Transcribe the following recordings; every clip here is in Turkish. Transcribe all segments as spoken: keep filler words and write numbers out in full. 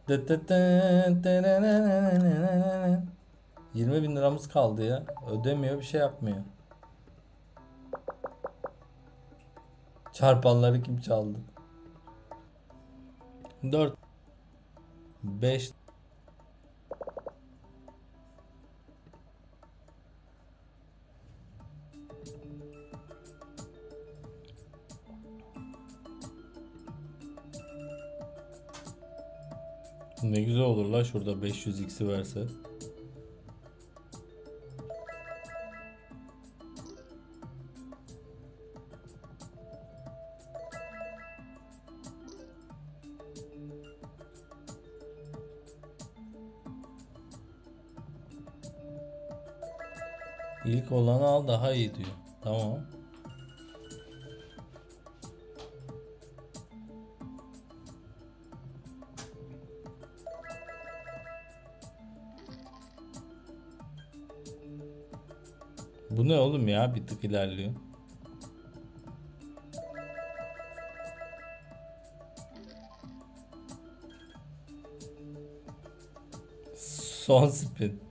yirmi bin liramız kaldı ya. Ödemiyor, bir şey yapmıyor. Çarpanları kim çaldı? dört, beş. Ne güzel olur la şurada beş yüz x'i verse. İlk olanı al, daha iyi diyor. Tamam. Bu ne oğlum ya, bir tık ilerliyor. Son spin.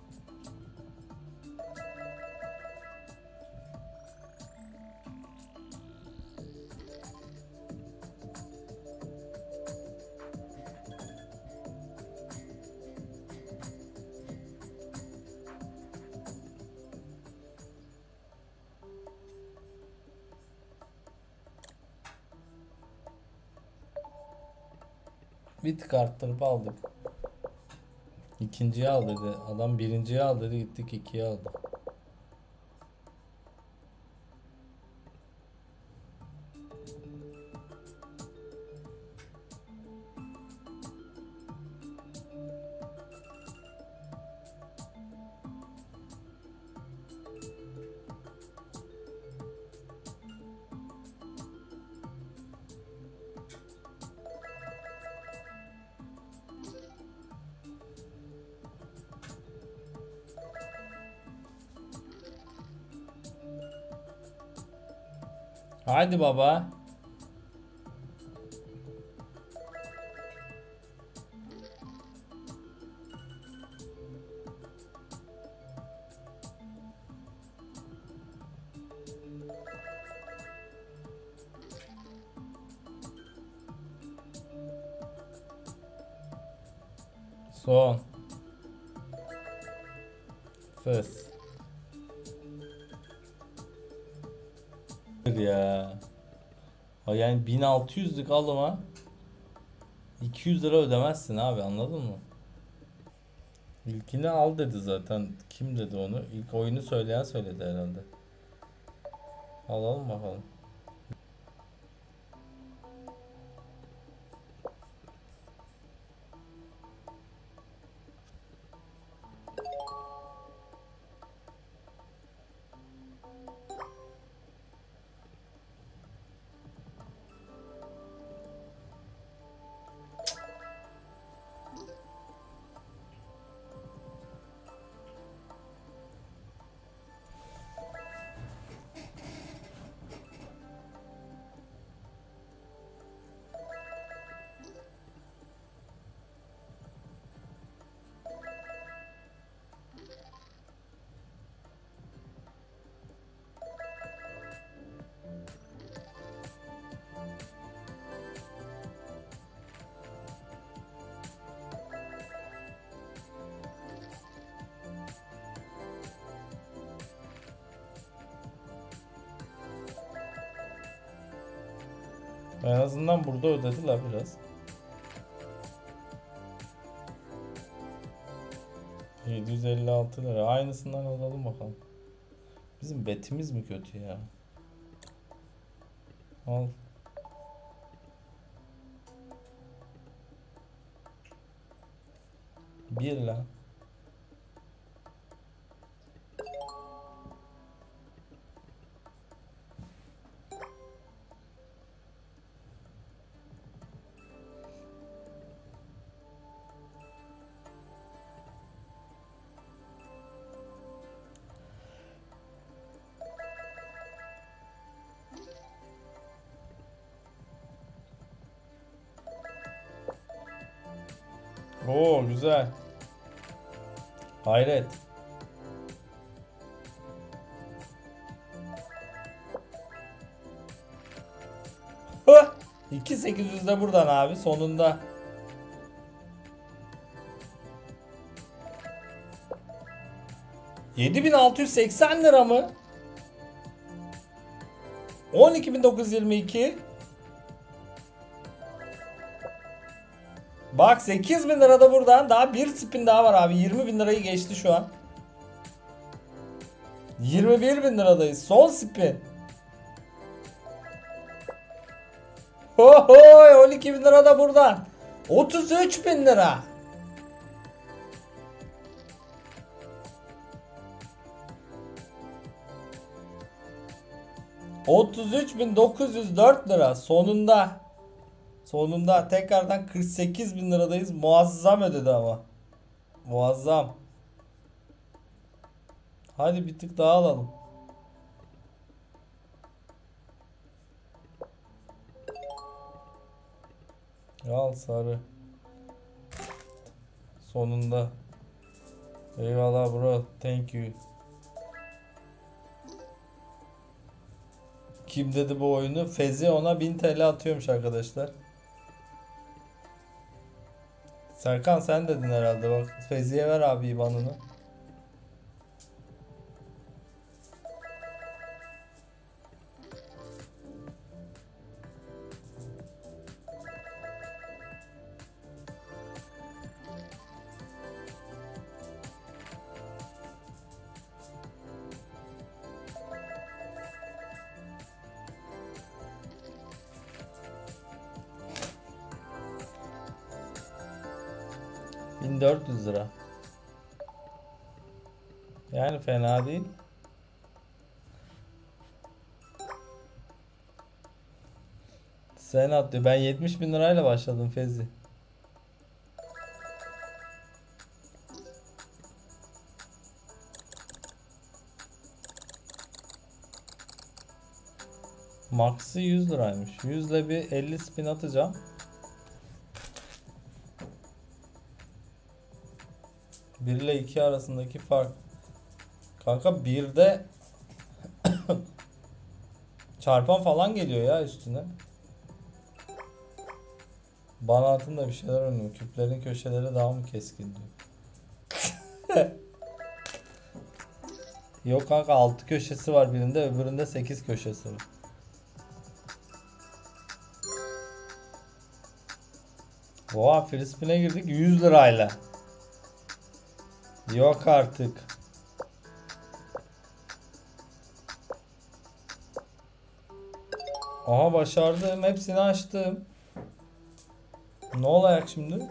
Bir tık arttırıp aldık. İkinciyi al dedi. Adam birinciyi al dedi, gittik ikiye aldık. Hadi baba. Son. Fıs. Ya. Ha yani bin altı yüzlük alıma iki yüz lira ödemezsin abi, anladın mı? İlkini al dedi zaten. Kim dedi onu? İlk oyunu söyleyen söyledi herhalde. Alalım bakalım. En azından burada ödediler biraz. yedi yüz elli altı lira. Aynısından alalım bakalım. Bizim betimiz mi kötü ya? Al. Bir lan. Oo güzel. Hayret. Hıh! iki bin sekiz yüz de buradan abi sonunda. yedi bin altı yüz seksen lira mı? on iki bin dokuz yüz yirmi iki. Bak sekiz bin lira da buradan. Daha bir spin daha var abi. yirmi bin lirayı geçti şu an. yirmi bir bin liradayız. Son spin. Hohoy, on iki bin lira da buradan. otuz üç bin lira. otuz üç bin dokuz yüz dört lira sonunda. Sonunda tekrardan kırk sekiz bin liradayız. Muazzam ödedi ama. Muazzam. Hadi bir tık daha alalım. Al sarı. Sonunda. Eyvallah bro. Thank you. Kim dedi bu oyunu? Fezi ona bin T L atıyormuş arkadaşlar. Serkan sen dedin herhalde bak. Fezi'ye ver abi IBAN'ını. bin dört yüz lira. Yani fena değil. Sen at diyor. Ben yetmiş bin lirayla başladım Fezi. Max'ı yüz liraymış. yüz ile bir elli spin atacağım. bir ile iki arasındaki fark. Kanka birde çarpan falan geliyor ya üstüne. Bana atın da bir şeyler oynuyor. Küplerin köşeleri daha mı keskin diyor. Yok kanka altı köşesi var birinde, öbüründe sekiz köşesi var. Oha free spin'e girdik yüz lirayla. Yok artık. Aha başardım. Hepsini açtım. Ne olacak şimdi?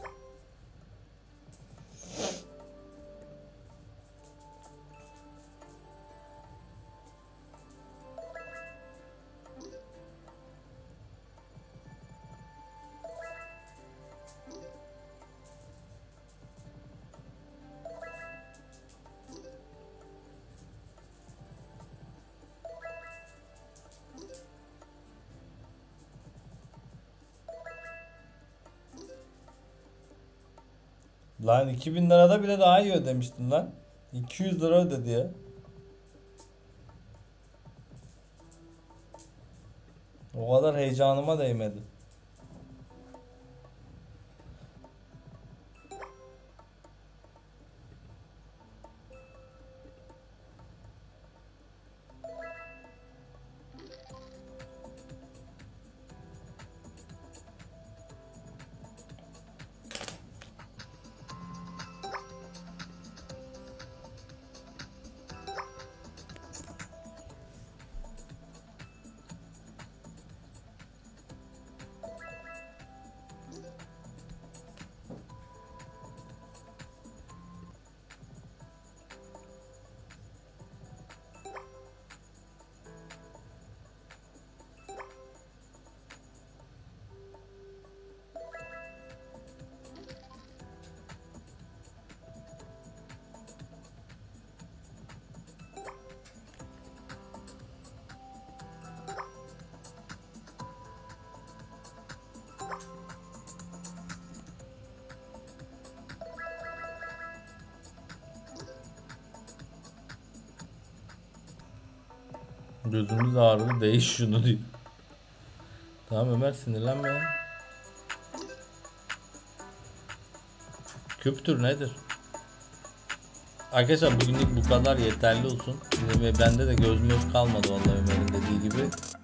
Lan iki bin lirada bile daha iyi ödemiştin lan. iki yüz lira ödedi ya. O kadar heyecanıma değmedi. Gözümüz ağrıdı, değiş şunu diyor. Tamam Ömer, sinirlenme ya. Küptür nedir? Arkadaşlar bugünlük bu kadar yeterli olsun. Ve bende de göz möz kalmadı vallahi Ömer'in dediği gibi.